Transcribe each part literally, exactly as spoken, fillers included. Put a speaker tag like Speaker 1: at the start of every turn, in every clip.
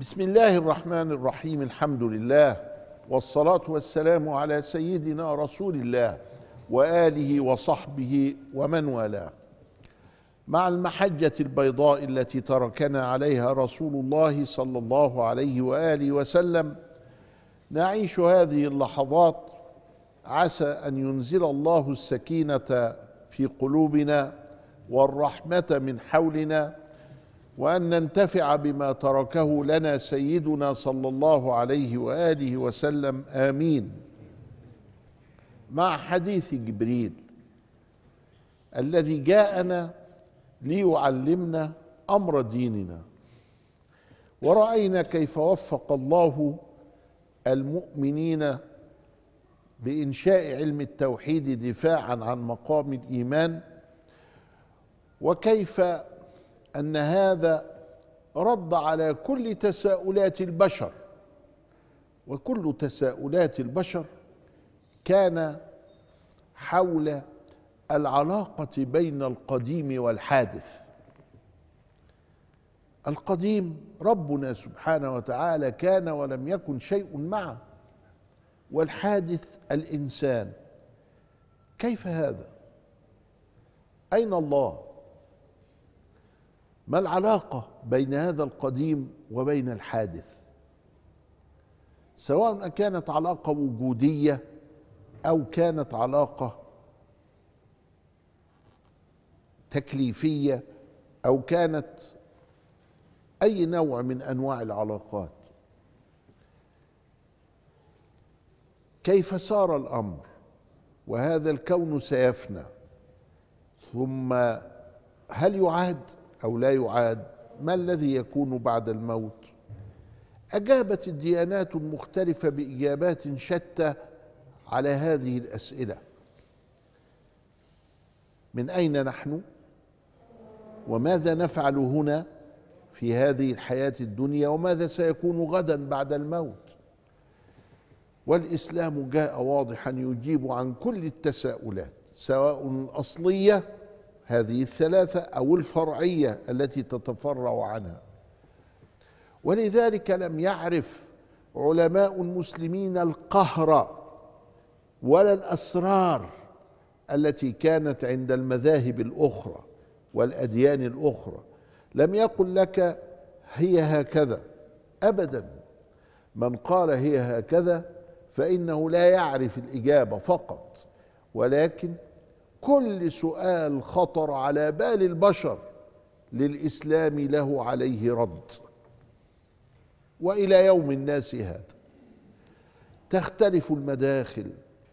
Speaker 1: بسم الله الرحمن الرحيم. الحمد لله والصلاة والسلام على سيدنا رسول الله وآله وصحبه ومن والاه. مع المحجة البيضاء التي تركنا عليها رسول الله صلى الله عليه وآله وسلم نعيش هذه اللحظات، عسى أن ينزل الله السكينة في قلوبنا والرحمة من حولنا، وأن ننتفع بما تركه لنا سيدنا صلى الله عليه وآله وسلم، آمين. مع حديث جبريل الذي جاءنا ليعلمنا أمر ديننا، ورأينا كيف وفق الله المؤمنين بإنشاء علم التوحيد دفاعا عن مقام الإيمان، وكيف أن هذا رد على كل تساؤلات البشر، وكل تساؤلات البشر كان حول العلاقة بين القديم والحادث. القديم ربنا سبحانه وتعالى كان ولم يكن شيء معه، والحادث الإنسان. كيف هذا؟ أين الله؟ ما العلاقة بين هذا القديم وبين الحادث؟ سواء كانت علاقة وجودية أو كانت علاقة تكليفية أو كانت أي نوع من أنواع العلاقات. كيف سار الأمر وهذا الكون سيفنى، ثم هل يعاد أو لا يعاد؟ ما الذي يكون بعد الموت؟ أجابت الديانات المختلفة بإجابات شتى على هذه الأسئلة. من أين نحن؟ وماذا نفعل هنا في هذه الحياة الدنيا؟ وماذا سيكون غدا بعد الموت؟ والإسلام جاء واضحا يجيب عن كل التساؤلات، سواء الأصلية هذه الثلاثة أو الفرعية التي تتفرع عنها. ولذلك لم يعرف علماء المسلمين القهر ولا الأسرار التي كانت عند المذاهب الأخرى والأديان الأخرى. لم يقل لك هي هكذا أبدا. من قال هي هكذا فإنه لا يعرف الإجابة فقط، ولكن كل سؤال خطر على بال البشر للإسلام له عليه رد. وإلى يوم الناس هذا تختلف المداخل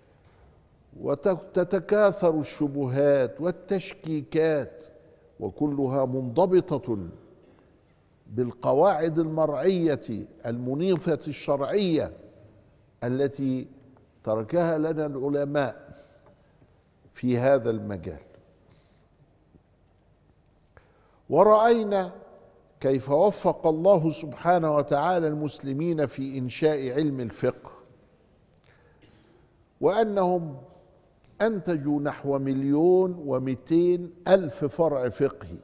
Speaker 1: وتتكاثر الشبهات والتشكيكات، وكلها منضبطة بالقواعد المرعية المنيفة الشرعية التي تركها لنا العلماء في هذا المجال. ورأينا كيف وفق الله سبحانه وتعالى المسلمين في إنشاء علم الفقه، وأنهم أنتجوا نحو مليون ومئتين ألف فرع فقهي،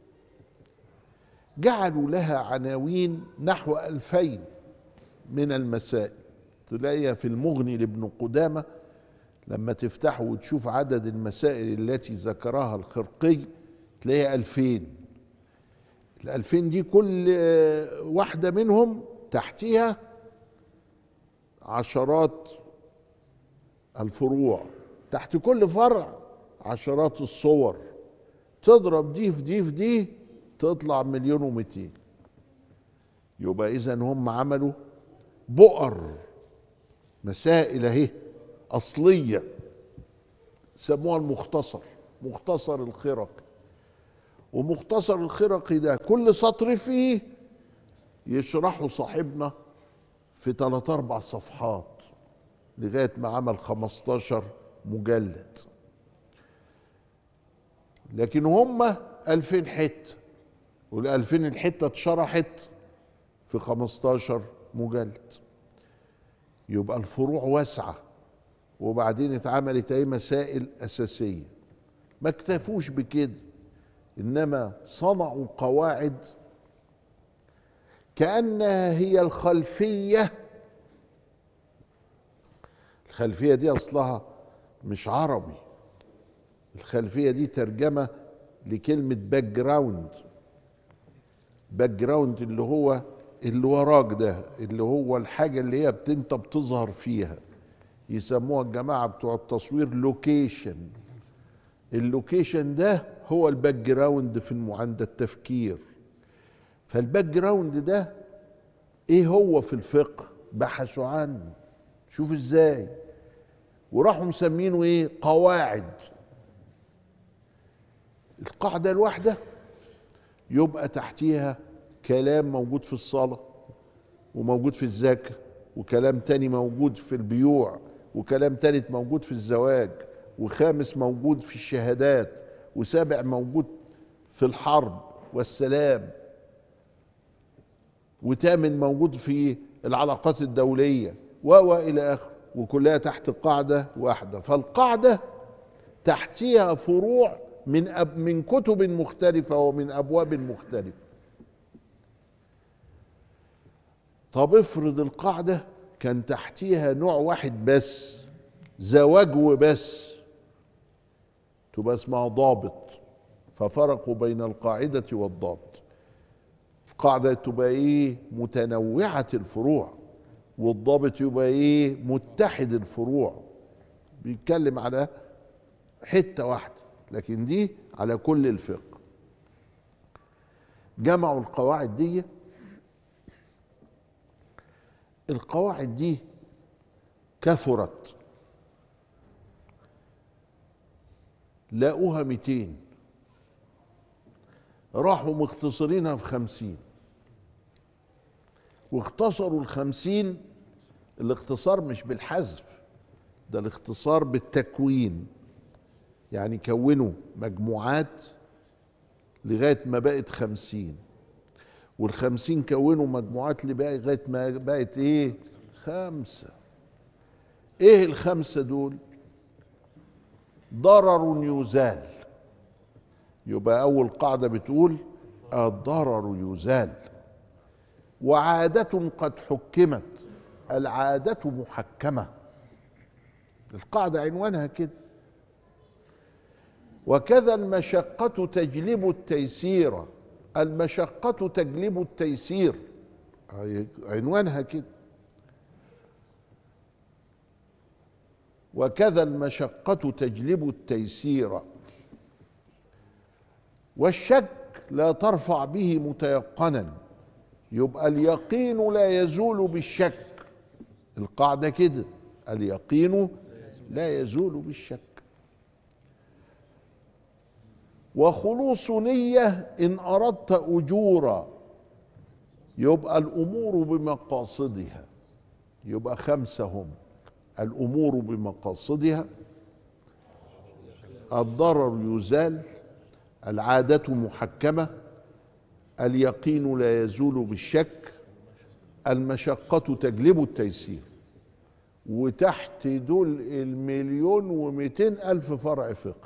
Speaker 1: جعلوا لها عناوين نحو ألفين من المسائل. تلاقيها في المغني لابن قدامة لما تفتحه وتشوف عدد المسائل التي ذكرها الخرقي تلاقيها ألفين. الألفين دي كل واحدة منهم تحتها عشرات الفروع، تحت كل فرع عشرات الصور، تضرب دي في دي في دي تطلع مليون ومئتين. يبقى إذن هم عملوا بؤر مسائل اهي أصلية سموها المختصر، مختصر الخرقي. ومختصر الخرقي ده كل سطر فيه يشرحه صاحبنا في ثلاث أربع صفحات لغاية ما عمل خمستاشر مجلد. لكن هم ألفين حتة، والألفين الحتة اتشرحت في خمستاشر مجلد. يبقى الفروع واسعة، وبعدين اتعملت اي مسائل أساسية. ما اكتفوش بكده، إنما صنعوا قواعد كأنها هي الخلفية. الخلفية دي أصلها مش عربي، الخلفية دي ترجمة لكلمة باك جراوند. باك جراوند اللي هو اللي وراك ده، اللي هو الحاجة اللي هي انت بتظهر فيها. يسموها الجماعة بتوع التصوير لوكيشن. اللوكيشن ده هو الباك جراوند في عند التفكير. فالباك جراوند ده ايه هو في الفقه؟ بحثوا عنه، شوف ازاي، وراحوا مسمينه ايه؟ قواعد. القاعدة الواحدة يبقى تحتيها كلام موجود في الصلاة، وموجود في الزكاة، وكلام تاني موجود في البيوع، وكلام تالت موجود في الزواج، وخامس موجود في الشهادات، وسابع موجود في الحرب والسلام، وثامن موجود في العلاقات الدولية، و إلى آخره، وكلها تحت قاعدة واحدة. فالقاعدة تحتها فروع من أب من كتب مختلفة ومن أبواب مختلفة. طب افرض القاعدة كان تحتيها نوع واحد بس، زواج وبس، تبقى اسمها ضابط. ففرقوا بين القاعدة والضابط. القاعدة تبقى ايه؟ متنوعة الفروع، والضابط يبقى ايه؟ متحد الفروع، بيتكلم على حتة واحدة، لكن دي على كل الفقه. جمعوا القواعد دي. القواعد دي كثرت، لاقوها مئتين، راحوا مختصرينها في خمسين، واختصروا الخمسين. الاختصار مش بالحذف، ده الاختصار بالتكوين، يعني كونوا مجموعات لغاية ما بقت خمسين، والخمسين كونوا مجموعات لغاية ما بقت ايه؟ خمسة. ايه الخمسة دول؟ ضرر يزال. يبقى أول قاعدة بتقول الضرر يزال. وعادة قد حكمت، العادة محكمة. القاعدة عنوانها كده. وكذا المشقة تجلب التيسير، المشقة تجلب التيسير، عنوانها كده. وكذا المشقة تجلب التيسير. والشك لا ترفع به متيقنا، يبقى اليقين لا يزول بالشك. القاعدة كده، اليقين لا يزول بالشك. وخلوص نية إن أردت أجورا، يبقى الأمور بمقاصدها. يبقى خمسة هم: الأمور بمقاصدها، الضرر يزال، العادة محكمة، اليقين لا يزول بالشك، المشقة تجلب التيسير. وتحت دول المليون ومئتين ألف فرع فقهي.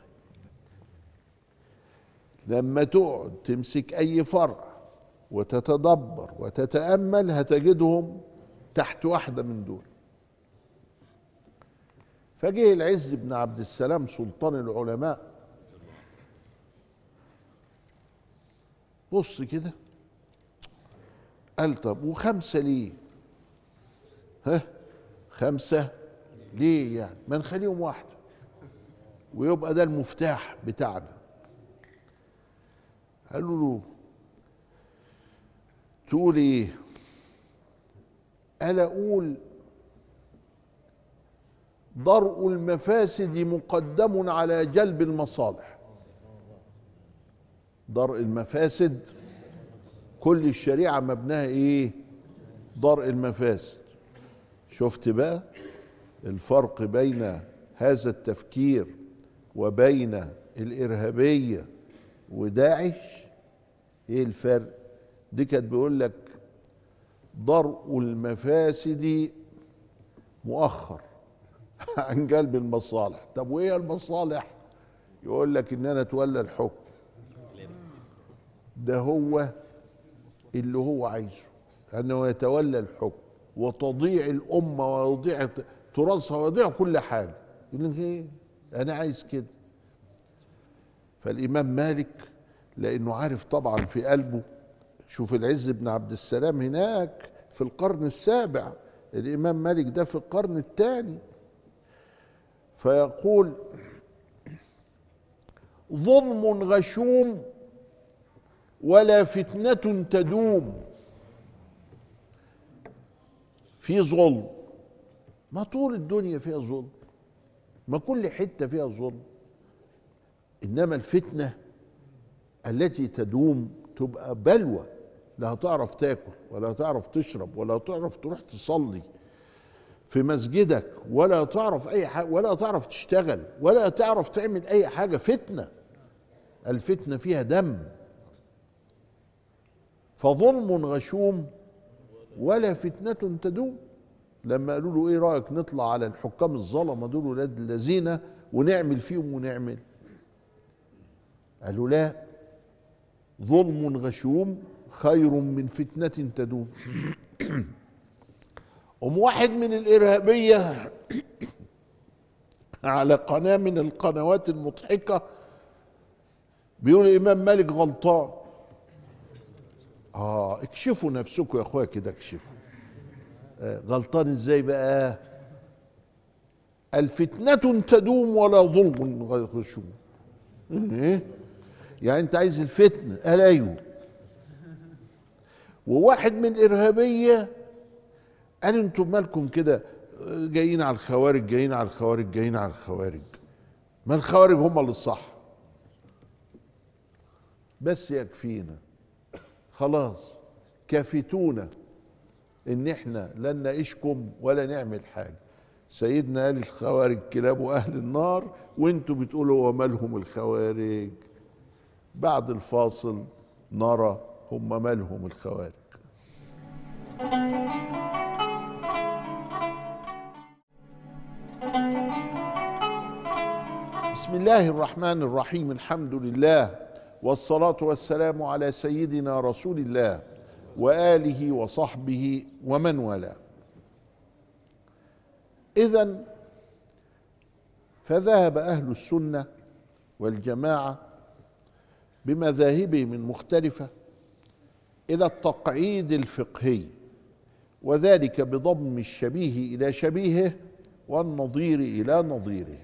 Speaker 1: لما تقعد تمسك أي فرع وتتدبر وتتأمل هتجدهم تحت واحدة من دول. فجه العز بن عبد السلام سلطان العلماء، بص كده، قال طب وخمسة ليه؟ ها؟ خمسة ليه يعني؟ ما نخليهم واحدة ويبقى ده المفتاح بتاعنا. قالوا له تقول ايه؟ قال اقول درء المفاسد مقدم على جلب المصالح. درء المفاسد، كل الشريعة مبناها ايه؟ درء المفاسد. شفت بقى الفرق بين هذا التفكير وبين الإرهابية وداعش؟ ايه الفرق؟ دي كانت بيقول لك درء المفاسد مؤخر عن جلب المصالح. طب وايه المصالح؟ يقول لك ان انا اتولى الحكم، ده هو اللي هو عايزه. أنه يتولى الحكم وتضيع الأمة ويضيع تراثها ويضيع كل حاجة، يقول لك إيه؟ أنا عايز كده. فالإمام مالك لأنه عارف طبعا في قلبه، شوف العز بن عبد السلام هناك في القرن السابع، الإمام مالك ده في القرن الثاني، فيقول: ظلم غشوم ولا فتنة تدوم. في ظلم، ما طول الدنيا فيها ظلم، ما كل حتة فيها ظلم، إنما الفتنة التي تدوم تبقى بلوى، لا هتعرف تاكل ولا هتعرف تشرب ولا هتعرف تروح تصلي في مسجدك ولا تعرف أي حاجة ولا تعرف تشتغل ولا تعرف تعمل أي حاجة. فتنة، الفتنة فيها دم. فظلم غشوم ولا فتنة تدوم. لما قالوا له ايه رأيك نطلع على الحكام الظلمة دول ولاد الذين ونعمل فيهم ونعمل، قالوا لا، ظلم غشوم خير من فتنة تدوم. قام واحد من الإرهابية على قناة من القنوات المضحكة بيقول الإمام مالك غلطان. اه اكشفوا نفسكم يا اخويا كده، اكشفوا. آه غلطان ازاي بقى؟ الفتنة تدوم ولا ظلم غشوم. ايه يعني انت عايز الفتنة؟ قال ايوه. وواحد من الإرهابية قال انتم مالكم كده جايين على الخوارج جايين على الخوارج جايين على الخوارج، ما الخوارج هم اللي الصح، بس يكفينا خلاص، كافتونا ان احنا لن نعيشكم ولا نعمل حاجه. سيدنا قال الخوارج كلاب اهل النار، وانتوا بتقولوا ومالهم الخوارج. بعد الفاصل نرى هم مالهم الخوارج. بسم الله الرحمن الرحيم، الحمد لله والصلاة والسلام على سيدنا رسول الله وآله وصحبه ومن والاه. إذن فذهب أهل السنة والجماعة بمذاهبهم المختلفة إلى التقعيد الفقهي، وذلك بضم الشبيه إلى شبيهه والنظير إلى نظيره.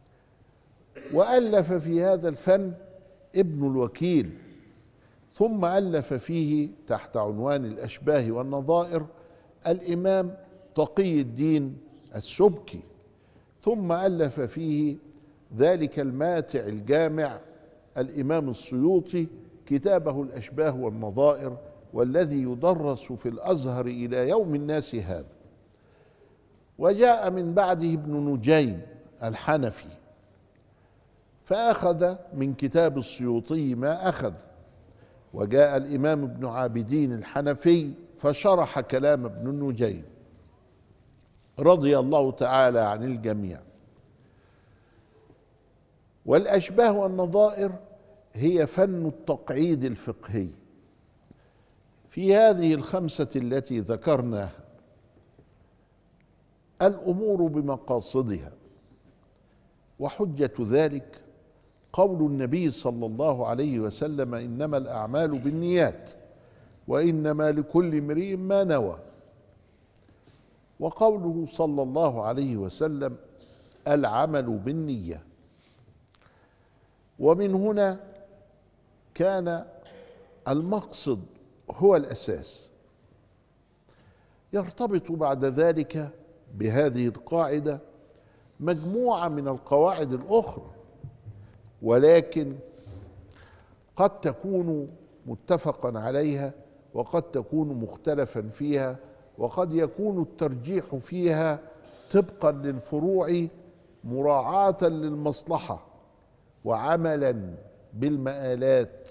Speaker 1: وألف في هذا الفن ابن الوكيل، ثم ألف فيه تحت عنوان الأشباه والنظائر الإمام تقي الدين السبكي، ثم ألف فيه ذلك الماتع الجامع الإمام السيوطي كتابه الأشباه والنظائر، والذي يدرس في الأزهر إلى يوم الناس هذا. وجاء من بعده ابن نجيم الحنفي فأخذ من كتاب السيوطي ما أخذ، وجاء الإمام ابن عابدين الحنفي فشرح كلام ابن النجيم رضي الله تعالى عن الجميع. والأشباه والنظائر هي فن التقعيد الفقهي في هذه الخمسة التي ذكرناها: الأمور بمقاصدها، وحجة ذلك قول النبي صلى الله عليه وسلم: إنما الأعمال بالنيات وإنما لكل امرئ ما نوى. وقوله صلى الله عليه وسلم: العمل بالنية. ومن هنا كان المقصد هو الأساس. يرتبط بعد ذلك بهذه القاعدة مجموعة من القواعد الأخرى، ولكن قد تكون متفقا عليها وقد تكون مختلفا فيها، وقد يكون الترجيح فيها طبقا للفروع مراعاة للمصلحة وعملا بالمآلات.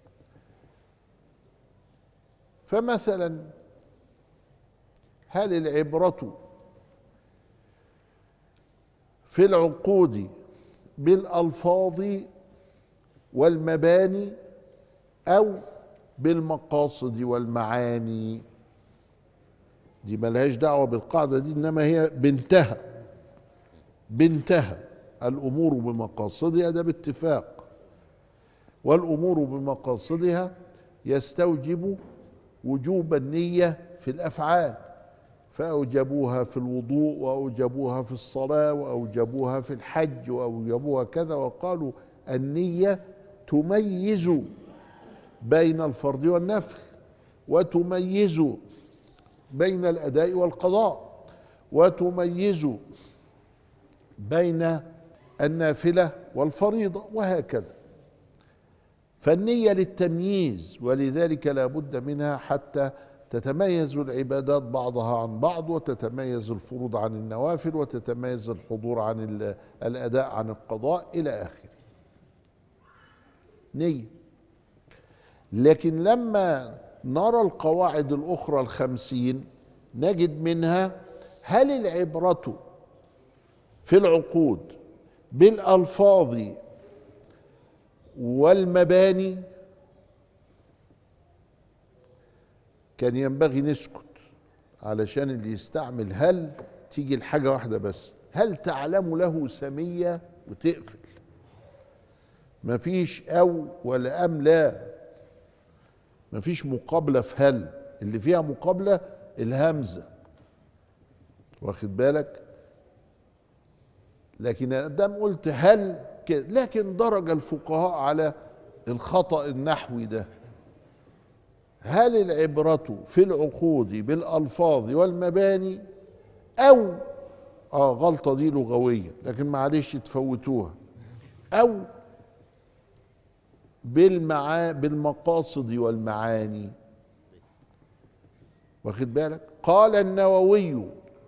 Speaker 1: فمثلا هل العبرة في العقود بالألفاظ والمباني أو بالمقاصد والمعاني؟ دي ملهاش دعوة بالقاعدة دي، إنما هي بنتها بنتها الأمور بمقاصدها، ده باتفاق. والأمور بمقاصدها يستوجب وجوب النية في الأفعال، فأوجبوها في الوضوء وأوجبوها في الصلاة وأوجبوها في الحج وأوجبوها كذا، وقالوا النية تميز بين الفرض والنفل، وتميز بين الأداء والقضاء، وتميز بين النافلة والفريضة، وهكذا. فالنية للتمييز، ولذلك لا بد منها حتى تتميز العبادات بعضها عن بعض، وتتميز الفروض عن النوافل، وتتميز الحضور عن الأداء عن القضاء إلى آخره. نية. لكن لما نرى القواعد الأخرى الخمسين نجد منها: هل العبرة في العقود بالألفاظ والمباني؟ كان ينبغي نسكت، علشان اللي يستعمل هل تيجي الحاجة واحدة بس: هل تعلم له سمية، وتقفل. مفيش أو ولا أم لا، مفيش مقابلة في هل، اللي فيها مقابلة الهمزة، واخد بالك؟ لكن ادام قلت هل كده، لكن درج الفقهاء على الخطأ النحوي ده. هل العبرة في العقود بالألفاظ والمباني، أو آه غلطة دي لغوية لكن معلش تفوتوها، أو بالمعا بالمقاصد والمعاني، واخد بالك؟ قال النووي: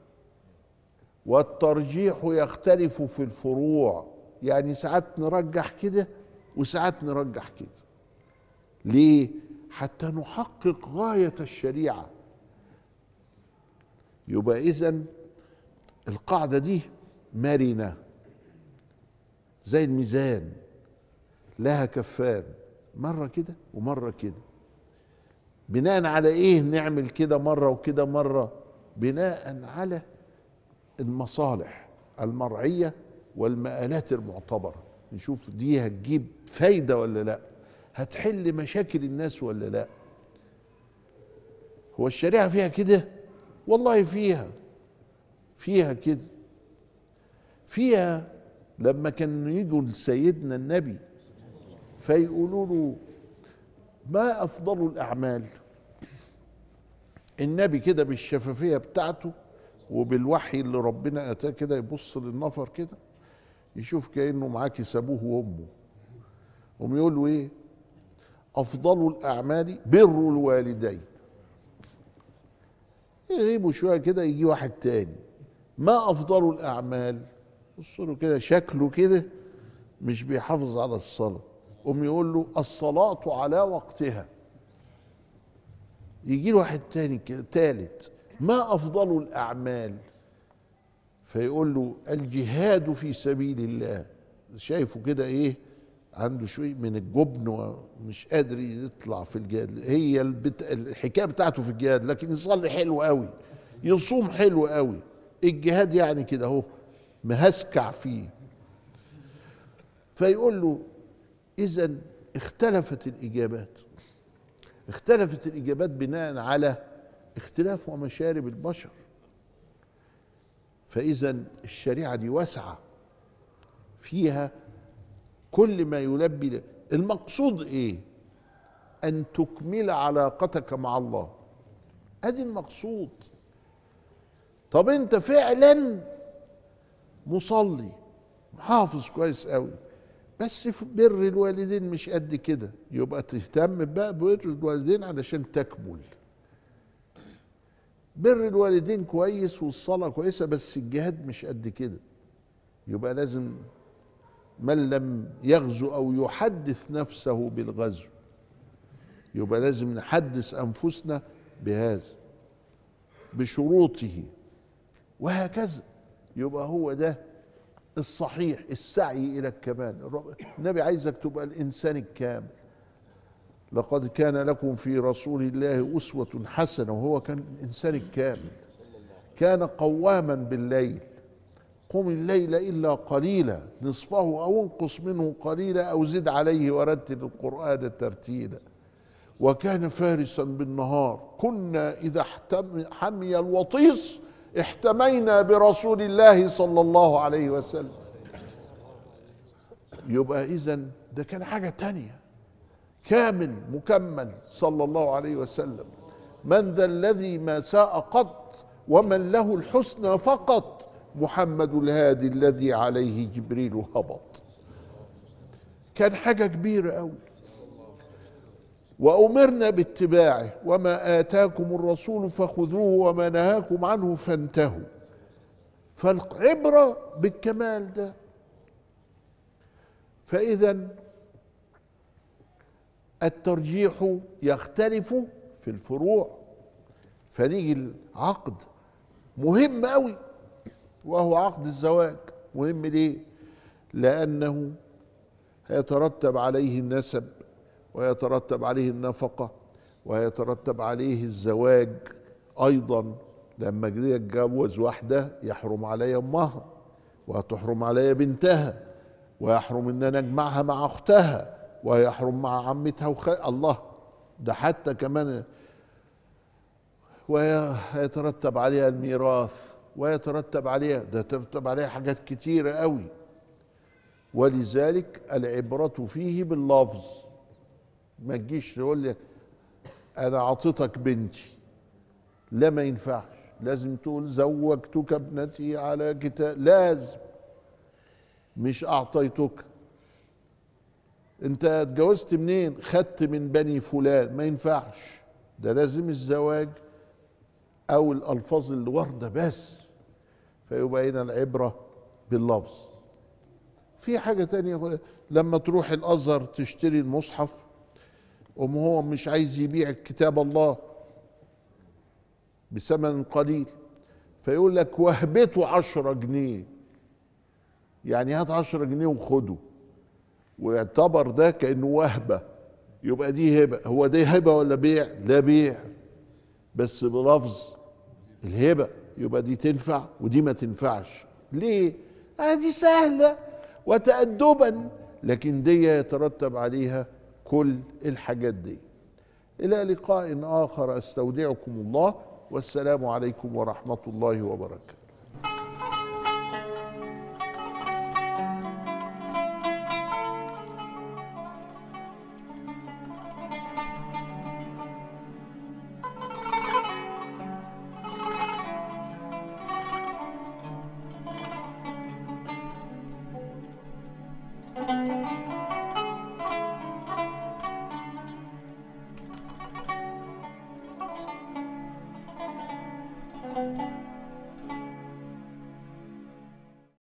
Speaker 1: والترجيح يختلف في الفروع، يعني ساعات نرجح كده وساعات نرجح كده. ليه؟ حتى نحقق غاية الشريعة. يبقى إذن القاعدة دي مرنة زي الميزان، لها كفان، مرة كده ومرة كده. بناء على إيه نعمل كده مرة وكده مرة؟ بناء على المصالح المرعية والمآلات المعتبرة، نشوف دي هتجيب فايدة ولا لا، هتحل مشاكل الناس ولا لا. هو الشريعة فيها كده؟ والله فيها فيها كده. فيها لما كانوا يجوا لسيدنا النبي فيقولوا له: ما أفضل الأعمال؟ النبي كده بالشفافية بتاعته وبالوحي اللي ربنا أتاه كده يبص للنفر كده، يشوف كأنه معاه كيس أبوه وأمه، هم يقولوا إيه؟ أفضل الأعمال بر الوالدين. يغيبوا شوية كده يجي واحد تاني: ما أفضل الأعمال؟ بصوا له كده شكله كده مش بيحافظ على الصلاة، قوم يقول له: الصلاة على وقتها. يجي له واحد تاني كده تالت: ما أفضل الأعمال؟ فيقول له: الجهاد في سبيل الله. شايفه كده إيه؟ عنده شوية من الجبن ومش قادر يطلع في الجهاد. هي البت... الحكاية بتاعته في الجهاد، لكن يصلي حلو قوي، يصوم حلو قوي، الجهاد يعني كده اهو مهسكع فيه. فيقول له: إذن اختلفت الإجابات، اختلفت الإجابات بناء على اختلاف ومشارب البشر. فإذا الشريعة دي واسعة فيها كل ما يلبي. المقصود إيه؟ أن تكمل علاقتك مع الله، أدي المقصود. طب أنت فعلا مصلي محافظ كويس قوي، بس في بر الوالدين مش قد كده، يبقى تهتم بقى ببر الوالدين علشان تكمل. بر الوالدين كويس والصلاة كويسة، بس الجهاد مش قد كده، يبقى لازم من لم يغزو أو يحدث نفسه بالغزو، يبقى لازم نحدث أنفسنا بهذا بشروطه، وهكذا. يبقى هو ده الصحيح، السعي إلى الكمال. النبي عايزك تبقى الإنسان الكامل. لقد كان لكم في رسول الله أسوة حسنة، وهو كان الإنسان الكامل. كان قواما بالليل، قم الليل إلا قليلا نصفه أو انقص منه قليلا أو زد عليه ورتل القرآن ترتيلا. وكان فارسا بالنهار، كنا إذا حمي الوطيس احتمينا برسول الله صلى الله عليه وسلم. يبقى إذن ده كان حاجة تانية، كامل مكمل صلى الله عليه وسلم. من ذا الذي ما ساء قط ومن له الحسنى فقط، محمد الهادي الذي عليه جبريل هبط. كان حاجة كبيرة أوي. وأمرنا باتباعه، وما آتاكم الرسول فخذوه وما نهاكم عنه فانتهوا. فالعبرة بالكمال ده. فإذا الترجيح يختلف في الفروع. فنيجي العقد مهم قوي، وهو عقد الزواج. مهم ليه؟ لأنه هيترتب عليه النسب، ويترتب عليه النفقة، ويترتب عليه الزواج أيضا. لما جدي يتجوز واحدة يحرم علي أمها، وتحرم علي بنتها، ويحرم ان انا اجمعها مع اختها، ويحرم مع عمتها وخ... الله، ده حتى كمان ويترتب عليها الميراث، ويترتب عليها ده يترتب عليها حاجات كتيرة قوي. ولذلك العبرة فيه باللفظ. ما تجيش تقول لي انا عطيتك بنتي، لا ما ينفعش، لازم تقول زوجتك ابنتي على كتاب، لازم، مش اعطيتك. انت اتجوزت منين؟ خدت من بني فلان، ما ينفعش، ده لازم الزواج او الالفاظ اللي وارده بس. فيبقى هنا العبره باللفظ. في حاجه تانية، لما تروح الازهر تشتري المصحف، أم هو مش عايز يبيع كتاب الله بثمن قليل، فيقول لك وهبته عشرة جنيه، يعني هات عشرة جنيه وخده، ويعتبر ده كأنه وهبة. يبقى دي هبة. هو دي هبة ولا بيع؟ لا بيع، بس بلفظ الهبة. يبقى دي تنفع ودي ما تنفعش. ليه؟ آه دي سهلة وتأدبا، لكن دي يترتب عليها كل الحاجات دي. إلى لقاء آخر، أستودعكم الله، والسلام عليكم ورحمة الله وبركاته.